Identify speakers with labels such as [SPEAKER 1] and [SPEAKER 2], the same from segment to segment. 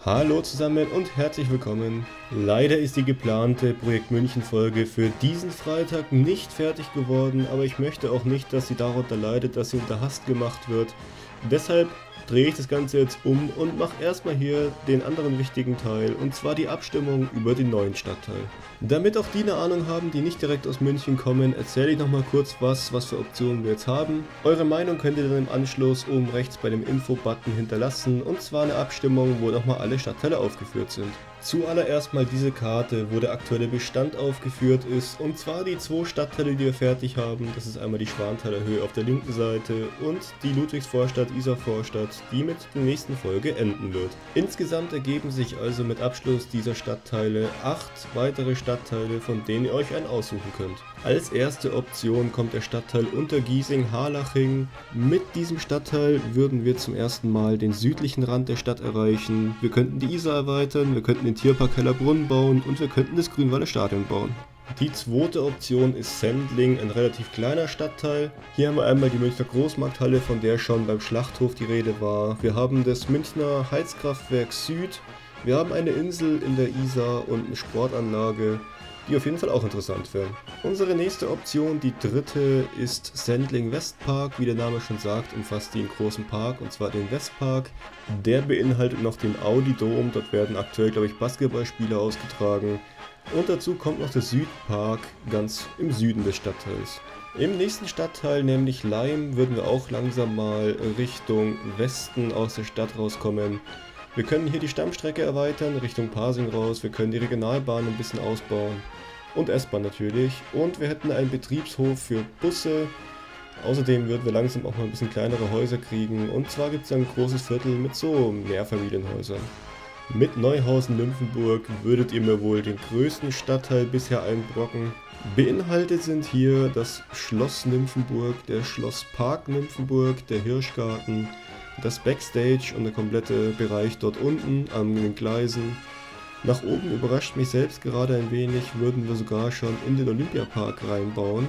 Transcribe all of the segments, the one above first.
[SPEAKER 1] Hallo zusammen und herzlich willkommen. Leider ist die geplante Projekt München Folge für diesen Freitag nicht fertig geworden, aber ich möchte auch nicht, dass sie darunter leidet, dass sie unter Hast gemacht wird. Deshalb drehe ich das Ganze jetzt um und mache erstmal hier den anderen wichtigen Teil, und zwar die Abstimmung über den neuen Stadtteil. Damit auch die eine Ahnung haben, die nicht direkt aus München kommen, erzähle ich nochmal kurz was für Optionen wir jetzt haben. Eure Meinung könnt ihr dann im Anschluss oben rechts bei dem Info-Button hinterlassen, und zwar eine Abstimmung, wo nochmal alle Stadtteile aufgeführt sind. Zuallererst mal diese Karte, wo der aktuelle Bestand aufgeführt ist, und zwar die zwei Stadtteile, die wir fertig haben. Das ist einmal die Schwanthaler Höhe auf der linken Seite und die Ludwigsvorstadt-Isar-Vorstadt, die mit der nächsten Folge enden wird. Insgesamt ergeben sich also mit Abschluss dieser Stadtteile 8 weitere Stadtteile, von denen ihr euch einen aussuchen könnt. Als erste Option kommt der Stadtteil Untergiesing-Harlaching. Mit diesem Stadtteil würden wir zum ersten Mal den südlichen Rand der Stadt erreichen. Wir könnten die Isar erweitern, wir könnten den Tierpark Hellerbrunn bauen und wir könnten das Grünwalder Stadion bauen. Die zweite Option ist Sendling, ein relativ kleiner Stadtteil. Hier haben wir einmal die Münchner Großmarkthalle, von der schon beim Schlachthof die Rede war. Wir haben das Münchner Heizkraftwerk Süd. Wir haben eine Insel in der Isar und eine Sportanlage, die auf jeden Fall auch interessant wären. Unsere nächste Option, die dritte, ist Sendling Westpark. Wie der Name schon sagt, umfasst die einen großen Park, und zwar den Westpark. Der beinhaltet noch den Audi-Dom, dort werden aktuell, glaube ich, Basketballspiele ausgetragen. Und dazu kommt noch der Südpark, ganz im Süden des Stadtteils. Im nächsten Stadtteil, nämlich Laim, würden wir auch langsam mal Richtung Westen aus der Stadt rauskommen. Wir können hier die Stammstrecke erweitern, Richtung Pasing raus, wir können die Regionalbahn ein bisschen ausbauen und S-Bahn natürlich, und wir hätten einen Betriebshof für Busse. Außerdem würden wir langsam auch mal ein bisschen kleinere Häuser kriegen, und zwar gibt es ein großes Viertel mit so Mehrfamilienhäusern. Mit Neuhausen-Nymphenburg würdet ihr mir wohl den größten Stadtteil bisher einbrocken. Beinhaltet sind hier das Schloss Nymphenburg, der Schlosspark Nymphenburg, der Hirschgarten, das Backstage und der komplette Bereich dort unten an den Gleisen. Nach oben überrascht mich selbst gerade ein wenig, würden wir sogar schon in den Olympiapark reinbauen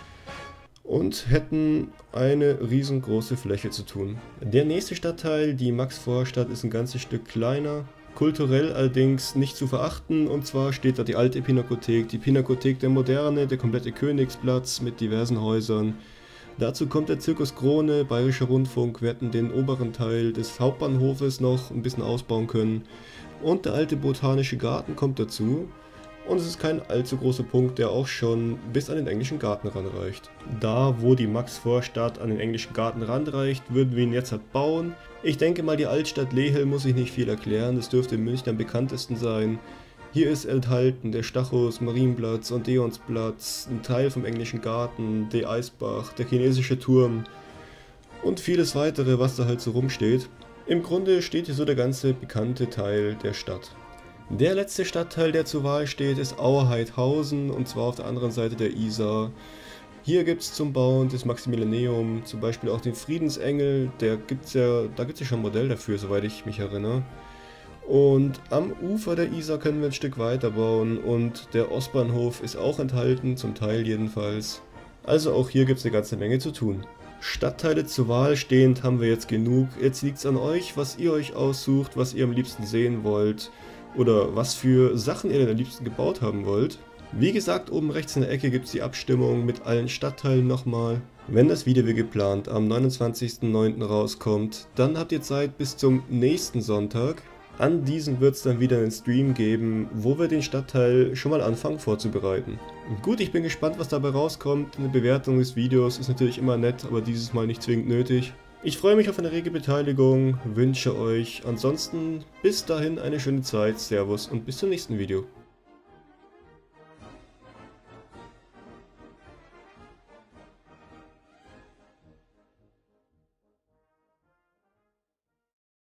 [SPEAKER 1] und hätten eine riesengroße Fläche zu tun. Der nächste Stadtteil, die Maxvorstadt, ist ein ganzes Stück kleiner, kulturell allerdings nicht zu verachten, und zwar steht da die alte Pinakothek, die Pinakothek der Moderne, der komplette Königsplatz mit diversen Häusern. Dazu kommt der Zirkus Krone, Bayerischer Rundfunk, wir hätten den oberen Teil des Hauptbahnhofes noch ein bisschen ausbauen können, und der alte Botanische Garten kommt dazu. Und es ist kein allzu großer Punkt, der auch schon bis an den englischen Garten ranreicht. Da, wo die Maxvorstadt an den englischen Garten ranreicht, würden wir ihn jetzt halt bauen. Ich denke mal, die Altstadt Lehel muss ich nicht viel erklären, das dürfte in München am bekanntesten sein. Hier ist enthalten der Stachus, Marienplatz, Odeonsplatz, ein Teil vom englischen Garten, der Eisbach, der chinesische Turm und vieles weitere, was da halt so rumsteht. Im Grunde steht hier so der ganze bekannte Teil der Stadt. Der letzte Stadtteil, der zur Wahl steht, ist Auerheidhausen, und zwar auf der anderen Seite der Isar. Hier gibt es zum Bauen das Maximilianeum, zum Beispiel auch den Friedensengel, da gibt es ja schon ein Modell dafür, soweit ich mich erinnere. Und am Ufer der Isar können wir ein Stück weiter bauen, und der Ostbahnhof ist auch enthalten, zum Teil jedenfalls. Also auch hier gibt es eine ganze Menge zu tun. Stadtteile zur Wahl stehend haben wir jetzt genug. Jetzt liegt es an euch, was ihr euch aussucht, was ihr am liebsten sehen wollt oder was für Sachen ihr denn am liebsten gebaut haben wollt. Wie gesagt, oben rechts in der Ecke gibt es die Abstimmung mit allen Stadtteilen nochmal. Wenn das Video wie geplant am 29.09. rauskommt, dann habt ihr Zeit bis zum nächsten Sonntag. An diesem wird es dann wieder einen Stream geben, wo wir den Stadtteil schon mal anfangen vorzubereiten. Gut, ich bin gespannt, was dabei rauskommt. Eine Bewertung des Videos ist natürlich immer nett, aber dieses Mal nicht zwingend nötig. Ich freue mich auf eine rege Beteiligung, wünsche euch ansonsten bis dahin eine schöne Zeit, Servus und bis zum nächsten Video.